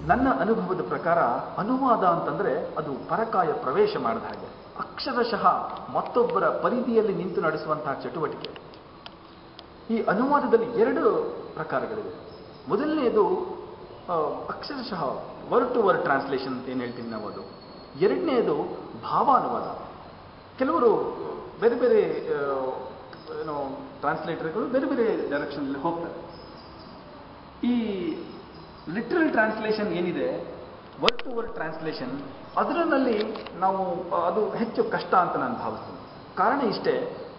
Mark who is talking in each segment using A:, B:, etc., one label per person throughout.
A: ನನ್ನ ಅನುಭವದ ಪ್ರಕಾರ ಅನುವಾದ ಅಂತಂದ್ರೆ ಅದು ಪರಕಾಯ ಪ್ರವೇಶ ಮಾಡಿದ ಹಾಗೆ, ಅಕ್ಷರಶಃ ಮತ್ತೊಬ್ಬರ ಪರಿಧಿಯಲ್ಲಿ ನಿಂತು ನಡೆಸುವಂತಹ ಚಟುವಟಿಕೆ. ಈ ಅನುವಾದದಲ್ಲಿ 2 ಪ್ರಕಾರಗಳಿವೆ. ಮೊದಲನೆಯದು ಅಕ್ಷರಶಃ ವರ್ಡ್ ಟು ವರ್ಡ್ ಟ್ರಾನ್ಸ್ಲೇಷನ್ ಅಂತ ಏನು ಹೇಳ್ತೀವಿ ನಾವು, ಅದು. ಎರಡನೆಯದು ಭಾವಾನುವಾದ. ಕೆಲವರು ಬೇರೆ ಬೇರೆ ಟ್ರಾನ್ಸ್ಲೇಟರ್ಗಳು ಬೇರೆ ಬೇರೆ ಡೈರೆಕ್ಷನ್ ಹೋಗ್ತಾರೆ. ಈ ಲಿಟ್ರಲ್ ಟ್ರಾನ್ಸ್ಲೇಷನ್ ಏನಿದೆ, ವರ್ಡ್ ಟು ವರ್ಡ್ ಟ್ರಾನ್ಸ್ಲೇಷನ್, ಅದರಲ್ಲಿ ನಾವು ಅದು ಹೆಚ್ಚು ಕಷ್ಟ ಅಂತ ನಾನು ಭಾವಿಸ್ತೀನಿ. ಕಾರಣ ಇಷ್ಟೇ,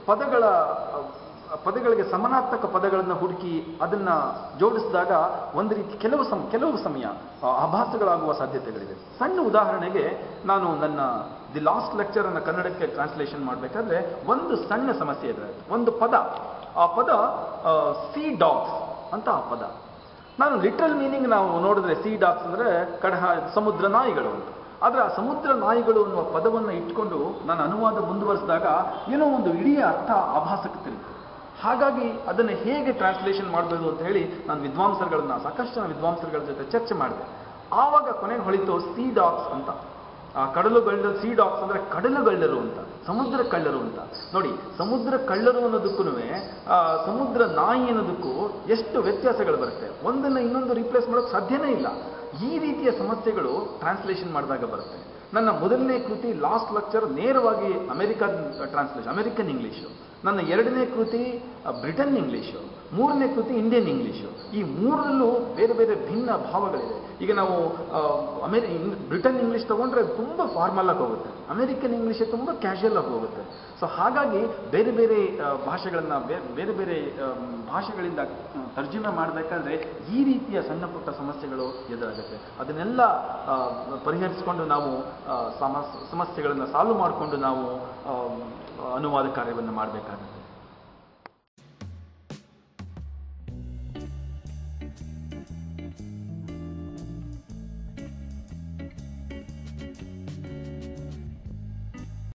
A: ಪದಗಳಿಗೆ ಸಮಾನಾರ್ಥಕ ಪದಗಳನ್ನು ಹುಡುಕಿ ಅದನ್ನ ಜೋಡಿಸಿದಾಗ ಒಂದು ರೀತಿ ಕೆಲವು ಸಮಯ ಆಭಾಸಗಳಾಗುವ ಸಾಧ್ಯತೆಗಳಿವೆ. ಸಣ್ಣ ಉದಾಹರಣೆಗೆ, ನಾನು ನನ್ನ ದಿ ಲಾಸ್ಟ್ ಲೆಕ್ಚರ್ ಅನ್ನು ಕನ್ನಡಕ್ಕೆ ಟ್ರಾನ್ಸ್ಲೇಷನ್ ಮಾಡಬೇಕಾದ್ರೆ ಒಂದು ಸಣ್ಣ ಸಮಸ್ಯೆ ಇದೆ. ಒಂದು ಪದ, ಆ ಪದ ಸಿ ಡಾಗ್ಸ್ ಅಂತ ಆ ಪದ. ನಾನು ಲಿಟ್ರಲ್ ಮೀನಿಂಗ್ ನಾವು ನೋಡಿದ್ರೆ ಸಿ ಡಾಗ್ಸ್ ಅಂದ್ರೆ ಸಮುದ್ರ ನಾಯಿಗಳು ಅಂತ. ಆದ್ರೆ ಆ ಸಮುದ್ರ ನಾಯಿಗಳು ಅನ್ನುವ ಪದವನ್ನು ಇಟ್ಕೊಂಡು ನಾನು ಅನುವಾದ ಮುಂದುವರಿಸಿದಾಗ ಏನೋ ಒಂದು ಇಡೀ ಅರ್ಥ ಆಭಾಸಕ್ಕೆ ತಿರುಗಿದೆ. ಹಾಗಾಗಿ ಅದನ್ನು ಹೇಗೆ ಟ್ರಾನ್ಸ್ಲೇಷನ್ ಮಾಡಬೇಕು ಅಂತ ಹೇಳಿ ನಾನು ಸಾಕಷ್ಟು ಜನ ವಿದ್ವಾಂಸರುಗಳ ಜೊತೆ ಚರ್ಚೆ ಮಾಡಿದೆ. ಆವಾಗ ಕೊನೆಗೆ ಹೊಳಿತು ಸಿ ಡಾಗ್ಸ್ ಅಂತ. ಕಡಲುಗಳ್ಳರು, ಸಿ ಡಾಗ್ಸ್ ಅಂದ್ರೆ ಕಡಲುಗಳ್ಳರು ಅಂತ, ಸಮುದ್ರ ಕಳ್ಳರು ಅಂತ. ನೋಡಿ, ಸಮುದ್ರ ಕಳ್ಳರು ಅನ್ನೋದಕ್ಕೂ ಸಮುದ್ರ ನಾಯಿ ಅನ್ನೋದಕ್ಕೂ ಎಷ್ಟು ವ್ಯತ್ಯಾಸಗಳು ಬರುತ್ತೆ. ಒಂದನ್ನು ಇನ್ನೊಂದು ರೀಪ್ಲೇಸ್ ಮಾಡೋಕೆ ಸಾಧ್ಯನೇ ಇಲ್ಲ. ಈ ರೀತಿಯ ಸಮಸ್ಯೆಗಳು ಟ್ರಾನ್ಸ್ಲೇಷನ್ ಮಾಡಿದಾಗ ಬರುತ್ತೆ. ನನ್ನ ಮೊದಲನೇ ಕೃತಿ ಲಾಸ್ಟ್ ಲೆಕ್ಚರ್ ನೇರವಾಗಿ ಅಮೆರಿಕನ್ ಇಂಗ್ಲೀಷು. ನನ್ನ 2ನೇ ಕೃತಿ ಬ್ರಿಟನ್ ಇಂಗ್ಲೀಷು. 3ನೇ ಕೃತಿ ಇಂಡಿಯನ್ ಇಂಗ್ಲೀಷು. ಈ 3ರಲ್ಲೂ ಬೇರೆ ಬೇರೆ ಭಿನ್ನ ಭಾವಗಳಿದೆ. ಈಗ ನಾವು ಬ್ರಿಟನ್ ಇಂಗ್ಲೀಷ್ ತಗೊಂಡ್ರೆ ತುಂಬ ಫಾರ್ಮಲ್ ಆಗಿ ಹೋಗುತ್ತೆ, ಅಮೆರಿಕನ್ ಇಂಗ್ಲೀಷ್ ತುಂಬ ಕ್ಯಾಶುಯಲ್ ಆಗಿ ಹೋಗುತ್ತೆ. ಸೊ ಹಾಗಾಗಿ ಬೇರೆ ಬೇರೆ ಭಾಷೆಗಳನ್ನ ಬೇರೆ ಬೇರೆ ಭಾಷೆಗಳಿಂದ ತರ್ಜುಮೆ ಮಾಡಬೇಕಾದ್ರೆ ಈ ರೀತಿಯ ಸಣ್ಣ ಪುಟ್ಟ ಸಮಸ್ಯೆಗಳು ಎದುರಾಗುತ್ತೆ. ಅದನ್ನೆಲ್ಲ ಪರಿಹರಿಸಿಕೊಂಡು ನಾವು ಸಮಸ್ಯೆಗಳನ್ನು ಸಾಲ್ವ್ ಮಾಡಿಕೊಂಡು ನಾವು ಅನುವಾದ ಕಾರ್ಯವನ್ನು ಮಾಡಬೇಕಾಗುತ್ತೆ.